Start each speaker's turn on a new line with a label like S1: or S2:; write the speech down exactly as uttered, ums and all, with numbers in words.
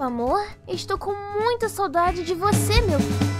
S1: Amor, estou com muita saudade de você, meu...